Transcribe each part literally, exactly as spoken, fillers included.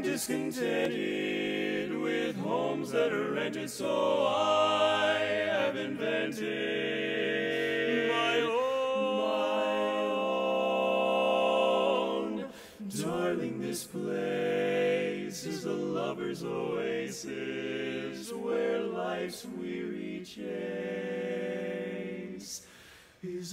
discontented with homes that are rented, so I have invented my own, my own. Darling, this place is a lover's oasis where life's weary chase is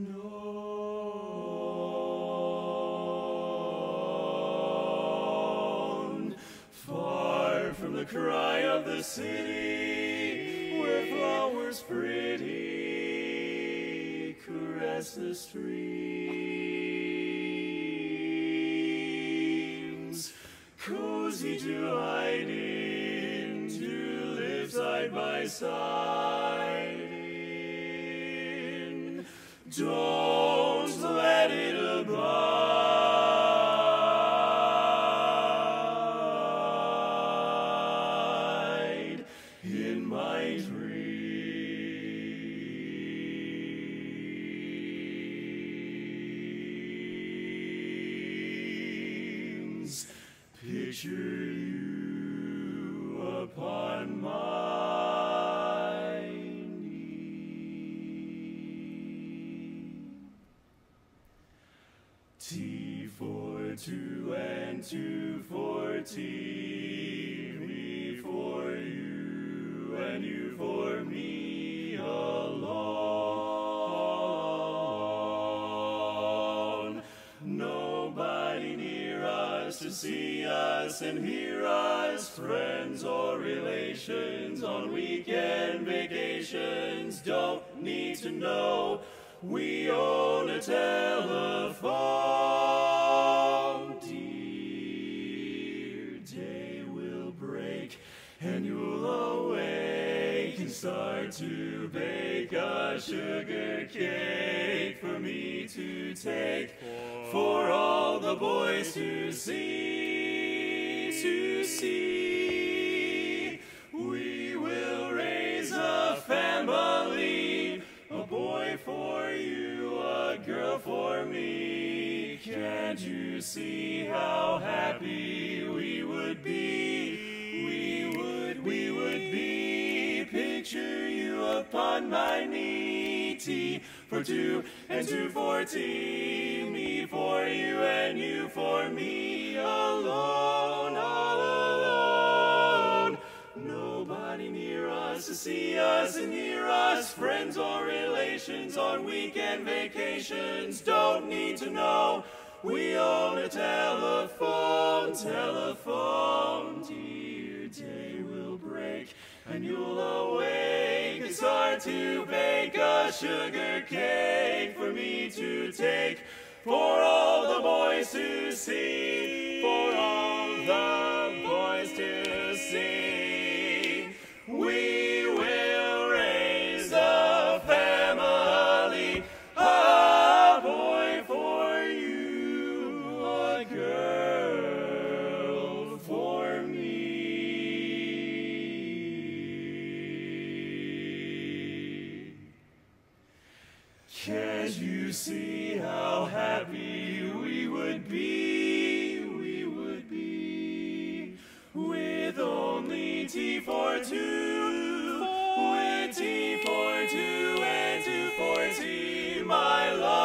unknown. Far from the cry of the city, where flowers pretty caress the streams, cozy to hide in, to live side by side in. Don't let it abide in my dreams. Picture you upon my knee. T for two and two for tea, me for you and you for me alone. Nobody near us to see us and hear us, friends or relations on weekend vacations don't need to know we own a telephone. Dear day will break and you'll awake and start to bake a sugar cake for me to take, for all the boys to see, to see. We will raise a family, a boy for you, a girl for me. Can't you see how happy we would be? We would, we would be. Picture you upon my knee. T for two and two for tea, me for you and you for me, alone, all alone. Nobody near us to see us and hear us, friends or relations on weekend vacations don't need to know we own a telephone, telephone. Dear day will break and you'll awake and start to bake a sugar cake for me to take, for all the boys to see, for all the boys to see. We will raise a family, a boy for you, a girl for me. Can't you see how happy we would be, we would be, with only T for two, with T for two and two for T, my love.